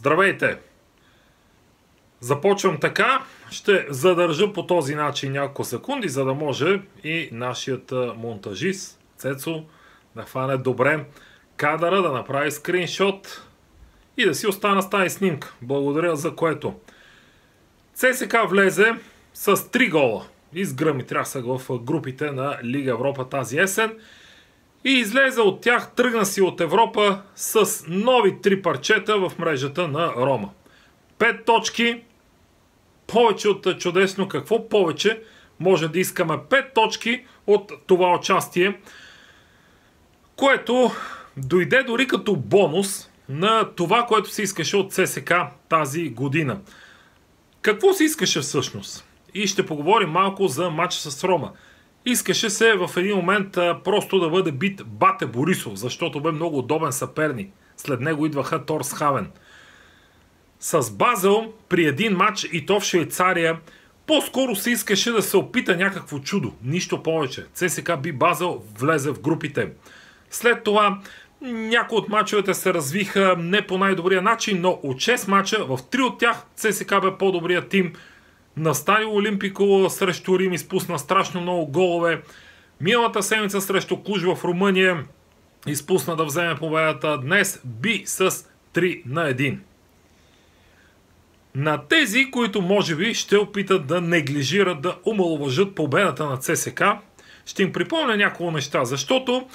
Здравейте! Започвам така. Ще задържа по този начин няколко секунди, за да може и нашият монтажист Цецо да хване добре кадъра, да направи скриншот и да си остана с тази снимка. Благодаря за което. ЦСКА влезе с 3 гола. Изгръми трясък в групите на Лига Европа тази есен. И излезе от тях, тръгна си от Европа с нови 3 парчета в мрежата на Рома. 5 точки, повече от чудесно. Какво повече може да искаме? 5 точки от това участие, което дойде дори като бонус на това, което се искаше от ЦСКА тази година. Какво се искаше всъщност? И ще поговорим малко за матча с Рома. Искаше се в един момент просто да бъде бит Бате Борисов, защото бе много удобен съперник. След него идваха Торсхавен. С Базел при един матч и то в Швейцария по-скоро се искаше да се опита някакво чудо. Нищо повече. ЦСКА би Базел влезе в групите. След това някои от мачовете се развиха не по най-добрия начин, но от 6 мача в 3 от тях ЦСКА бе по-добрия тим. На Стадио Олимпико срещу Рим изпусна страшно много голове. Миналата седмица срещу Клуж в Румъния изпусна да вземе победата. Днес би с 3-1. На тези, които може би ще опитат да неглижират, да омаловажат победата на ЦСКА, ще им припомня няколко неща, защото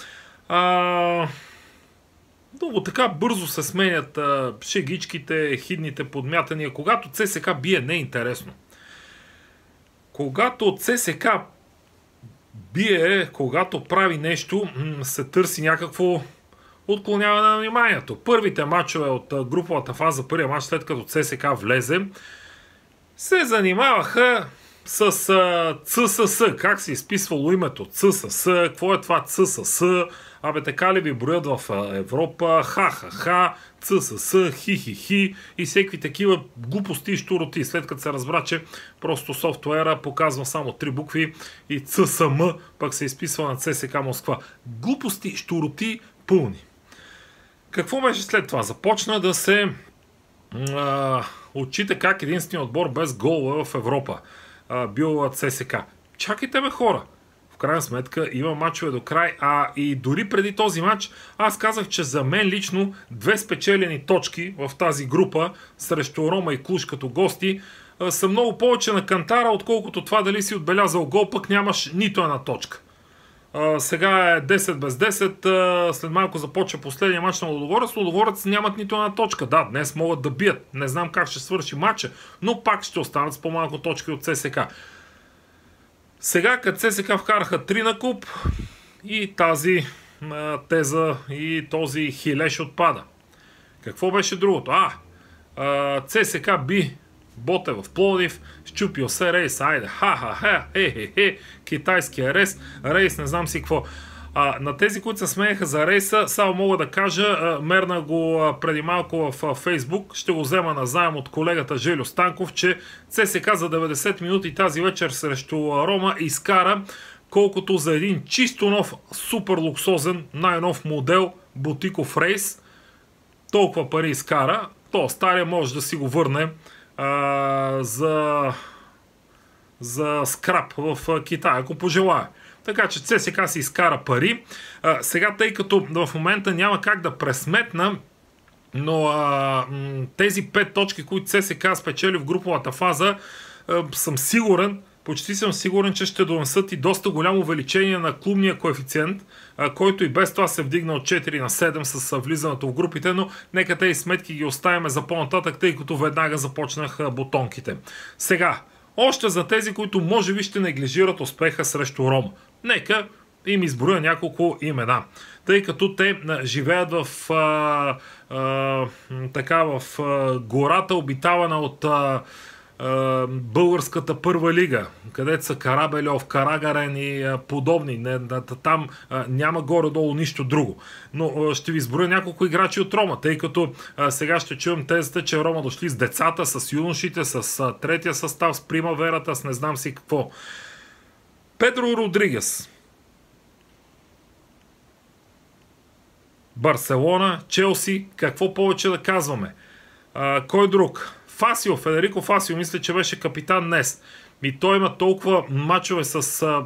много така бързо се сменят шегичките, хидните подмятания. Когато ЦСКА бие, не е интересно. Когато ЦСКА бие, когато прави нещо, се търси някакво отклоняване на вниманието. Първите мачове от груповата фаза, първия мач след като ЦСКА влезе, се занимаваха с ЦСС. Как се изписвало името? ЦСС. Какво е това ЦСС? Абе така ли ви броят в Европа? Ха-ха-ха, ЦСС, хи-хи-хи и всеки такива глупости и щуроти. След като се разбра, че просто софтуера показва само 3 букви и ЦСМ пък се изписва на ЦСКА Москва. Глупости, щуроти пълни. Какво беше след това? Започна да се отчита как единственият отбор без голове в Европа бил ЦСКА. Чакайте бе хора! В крайна сметка има мачове до край, и дори преди този матч аз казах, че за мен лично 2 спечелени точки в тази група срещу Рома и Клуж като гости са много повече на кантара, отколкото това дали си отбелязал гол, пък нямаш нито една точка. Сега е 10 без 10, след малко започва последния матч на Лудогорец. Лудогорец нямат нито една точка. Да, днес могат да бият. Не знам как ще свърши матча, но пак ще останат с по-малко точки от ЦСКА. Сега, като ЦСКА вкараха 3 на куп и тази теза и този хилеш отпада. Какво беше другото? ЦСКА би Ботев в Пловдив, щупил се Рейс, айде, ха-ха-ха, китайския Рейс, не знам си какво. На тези, които се смееха за Рейса, само мога да кажа, мерна го преди малко в Фейсбук, ще го взема назаем от колегата Желю Станков, че ЦСКА за 90 минути тази вечер срещу Рома изкара колкото за един чисто нов, супер луксозен, най-нов модел бутиков Рейс, толкова пари изкара, то стария може да си го върне за скрап в Китай, ако пожелая. Така че ЦСКА си изкара пари. Сега, тъй като в момента няма как да пресметна, но тези 5 точки, които ЦСКА спечели в груповата фаза, съм сигурен, почти съм сигурен, че ще донесат и доста голямо увеличение на клубния коефициент, който и без това се вдигна от 4 на 7 с влизането в групите, но нека тези сметки ги оставяме за по-нататък, тъй като веднага започнах бутонките. Сега, още за тези, които може би ще неглижират успеха срещу Рома. Нека им изброя няколко имена, тъй като те живеят в гората, обитавана от българската първа лига, където са Карабельов, Карагарен и подобни. Там няма горе-долу нищо друго. Но ще ви изброя няколко играчи от Рома, тъй като сега ще чуем тезата, че Рома дошли с децата, с юношите, с третия състав, с примаверата, с не знам си какво. Педро Родригес, Барселона, Челси, какво повече да казваме? Кой друг? Фасио, Федерико Фасио, мисля, че беше капитан днес. И той има толкова мачове с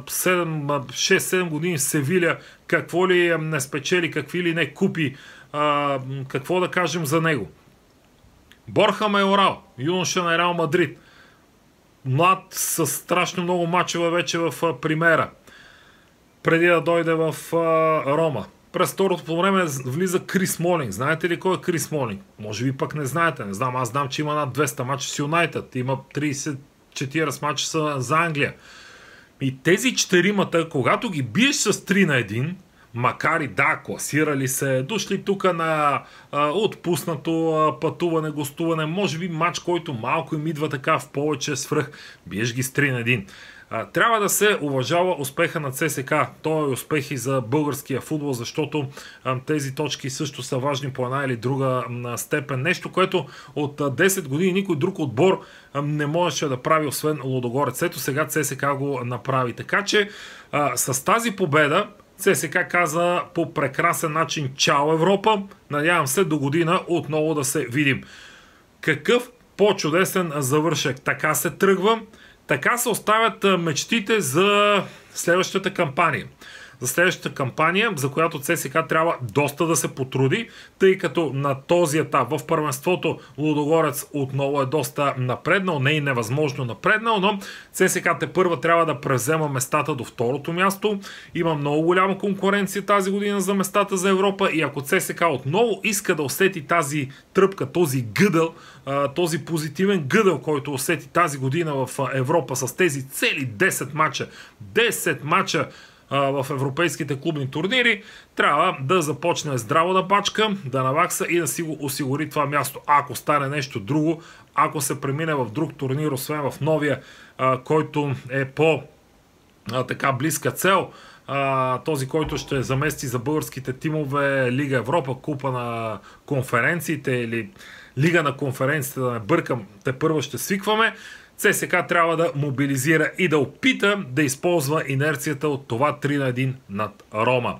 6-7 години в Севиля, какво ли не спечели, какви ли не купи, какво да кажем за него. Борха Майорал, юноша на Реал Мадрид. Млад с страшно много мачове вече в Примера, преди да дойде в Рома. През второто по време влиза Крис Смолинг. Знаете ли кой е Крис Смолинг? Може би пък не знаете. Не знам. Аз знам, че има над 200 мача с Юнайтед. Има 34 мача за Англия. И тези четиримата, когато ги биеш с 3-1, макар и да, класирали се, дошли тук на отпуснато пътуване, гостуване, може би матч, който малко им идва така в повече свръх, биеш ги с 3-1. Трябва да се уважава успеха на ЦСК. То е успех и за българския футбол, защото тези точки също са важни по една или друга степен. Нещо, което от 10 години никой друг отбор не можеше да прави, освен Лудогорец. Ето сега ЦСК го направи. Така че с тази победа ЦСК каза по прекрасен начин чао Европа. Надявам се до година отново да се видим. Какъв по-чудесен завършек. Така се тръгва. Така се оставят мечтите за следващата кампания. За следващата кампания, за която ЦСКА трябва доста да се потруди, тъй като на този етап в първенството Лудогорец отново е доста напреднал, не и невъзможно напреднал, но ЦСКА тепърва трябва да превзема местата до второто място. Има много голяма конкуренция тази година за местата за Европа и ако ЦСКА отново иска да усети тази тръпка, този гъдъл, този позитивен гъдъл, който усети тази година в Европа с тези цели 10 мача, 10 мача в европейските клубни турнири, трябва да започне здраво да бачка, да навакса и да си го осигури това място. Ако стане нещо друго, ако се премине в друг турнир, освен в новия, който е така близка цел, този, който ще замести за българските тимове Лига Европа, Купа на конференциите или Лига на конференциите, да не бъркам, тепърва ще свикваме. ЦСКА трябва да мобилизира и да опита да използва инерцията от това 3-1 над Рома.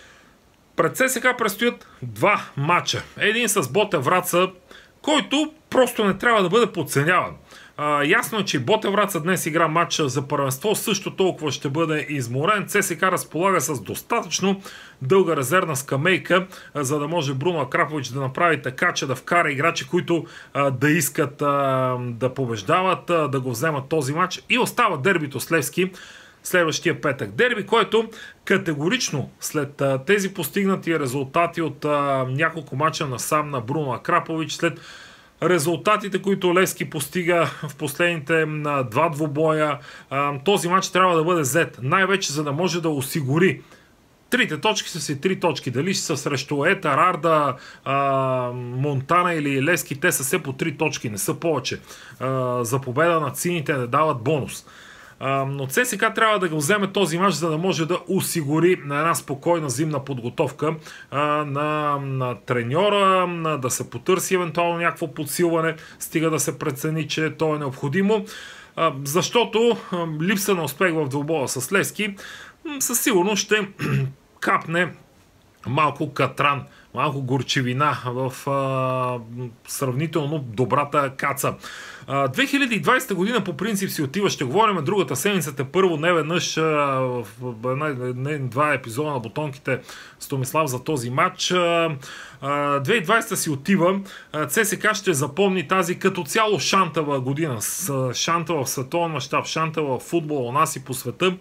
Пред ЦСКА предстоят два матча. Един с Ботев Враца, който просто не трябва да бъде подценяван. Ясно е, че Ботев Враца днес игра матча за първенство, също толкова ще бъде изморен. ЦСКА разполага с достатъчно дълга резервна скамейка, за да може Бруно Акрапович да направи така, че да вкара играчи, които да искат да побеждават, да го вземат този матч. И остава дербито с Левски следващия петък. Дерби, което категорично след тези постигнати резултати от няколко мача насам на Бруно Акрапович, след резултатите, които Левски постига в последните два двубоя, този матч трябва да бъде взет. Най-вече за да може да осигури трите точки са си 3 точки. Дали ще са срещу Етар, Арда, Монтана или Левски, те са все по 3 точки, не са повече. За победа на сините не дават бонус. Но ЦСКА трябва да го вземе този мач, за да може да осигури на една спокойна зимна подготовка на треньора, да се потърси евентуално някакво подсилване, стига да се прецени, че то е необходимо. Защото липса на успех в двубоя с Левски със сигурност ще капне малко катран, малко горчивина в сравнително добрата каца. 2020 година по принцип си отива, ще говорим другата седмица, първо не веднъж в два епизода на Бутонките с Томислав за този матч. 2020 си отива, ЦСКА ще запомни тази като цяло шантава година, шантава в световен мащаб, шантава в футбола у нас и по света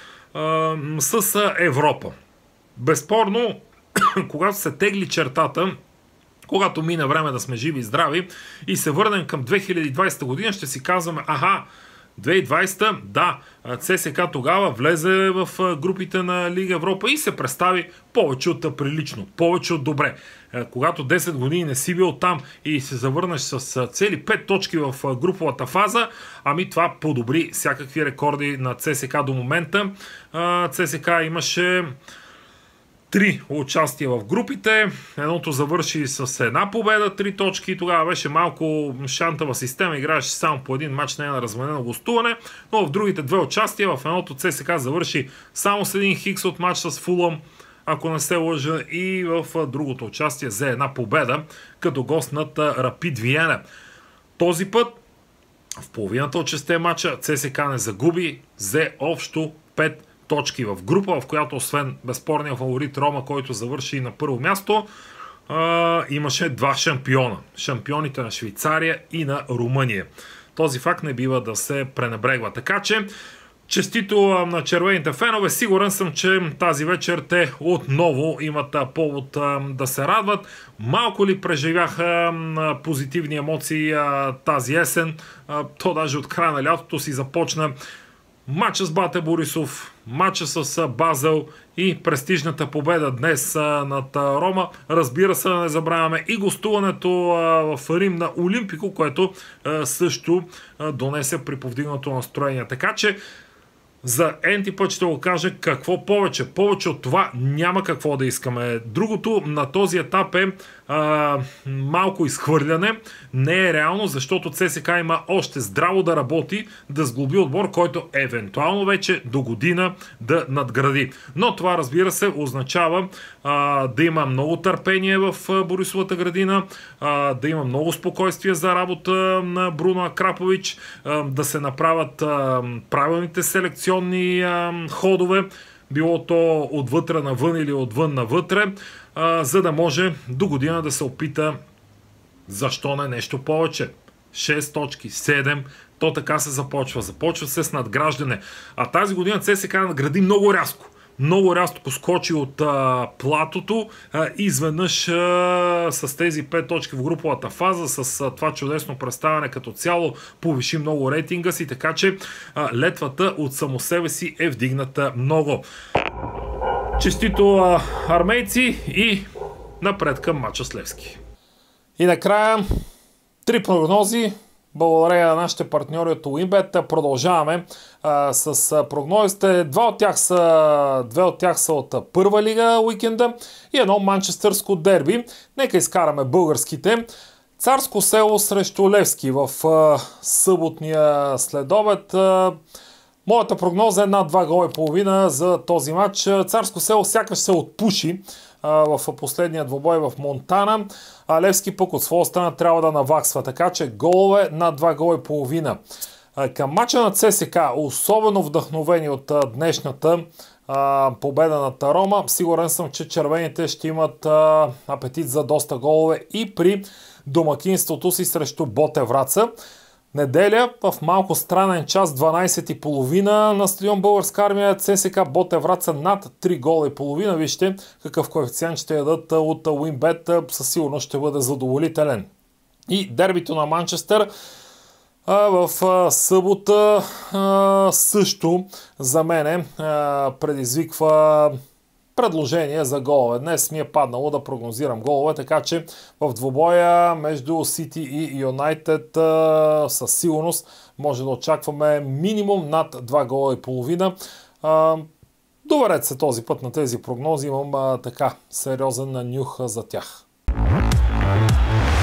с Европа. Безспорно, когато се тегли чертата, когато мине време да сме живи и здрави и се върнем към 2020 година, ще си казваме, 2020, да, ЦСКА тогава влезе в групите на Лига Европа и се представи повече от прилично, повече от добре. Когато 10 години не си бил там и се завърнеш с цели 5 точки в груповата фаза, това подобри всякакви рекорди на ЦСКА до момента. ЦСКА имаше 3 участия в групите. Едното завърши с една победа, 3 точки. Тогава беше малко шантава система, играеше само по един матч, не е на разменено гостуване, но в другите 2 участия, в едното ЦСКА завърши само с един хикс от матч с Фулъм, ако не се лъжа, и в другото участие взе една победа, като гост над Рапид Виена. Този път в половината от 6 мача ЦСКА не загуби, взе общо 5 точки в група, в която освен безспорния фаворит Рома, който завърши на първо място, имаше два шампиона. Шампионите на Швейцария и на Румъния. Този факт не бива да се пренебрегва. Така че, честито на червените фенове, сигурен съм, че тази вечер те отново имат повод да се радват. Малко ли преживяха позитивни емоции тази есен, то даже от края на лятото си започна матча с Бате Борисов, матча с Базел и престижната победа днес над Рома. Разбира се, да не забравяме и гостуването в Рим на Олимпико, което също донесе при повдигнато настроение. Така че за енти път ще го кажа, какво повече. Повече от това няма какво да искаме. Другото на този етап е малко изхвърляне. Не е реално, защото ЦСКА има още здраво да работи, да сглоби отбор, който евентуално вече до година да надгради. Но това, разбира се, означава да има много търпение в Борисовата градина, да има много спокойствие за работа на Бруно Акрапович, да се направят правилните селекционни ходове, било то отвътре навън или отвън навътре, за да може до година да се опита, защо не нещо повече. 6 точки, 7, то така се започва. Започва се с надграждане. А тази година ЦСКА надгради много рязко. Много рязко скочи от платото и изведнъж с тези 5 точки в груповата фаза, с това чудесно представяне като цяло, повиши много рейтинга си, така че летвата от само себе си е вдигната много. Честито армейци и напред към мача с Левски. И накрая 3 прогнози. Благодаря на нашите партньори от WinBet. Продължаваме с прогнозите. Две от тях са от първа лига уикенда и едно манчестърско дерби. Нека изкараме българските. Царско село срещу Левски в съботния следобед. Моята прогноза е над 2 гола и половина за този матч. Царско село сякаш се отпуши в последния двобой в Монтана, а Левски пък от своя страна трябва да наваксва, така че голове над 2 гола и половина. Към мача на ЦСКА, особено вдъхновени от днешната победа над Рома, сигурен съм, че червените ще имат апетит за доста голове и при домакинството си срещу Ботев Враца. Неделя в малко странен час, 12:30 на стадион Българска армия, ЦСКА Ботев Враца над 3 гола и половина. Вижте какъв коефициент ще ядат от WinBet, със сигурност ще бъде задоволителен. И дербито на Манчестър в събота също за мене предизвиква предложение за голове. Днес ми е паднало да прогнозирам голове, така че в двобоя между Сити и Юнайтед със сигурност може да очакваме минимум над 2 гола и половина. Доверете се този път на тези прогнози, имам така сериозен нюх за тях.